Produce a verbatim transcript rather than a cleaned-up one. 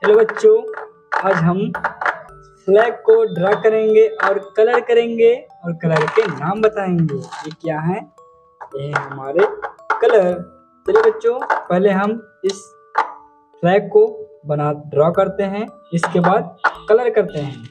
Hello बच्चों, आज हम फ्लैग को ड्रा करेंगे और कलर करेंगे और कलर के नाम बताएंगे। ये क्या है? ये है हमारे कलर। चलिए बच्चों, पहले हम इस फ्लैग को बना ड्रा करते हैं, इसके बाद कलर करते हैं।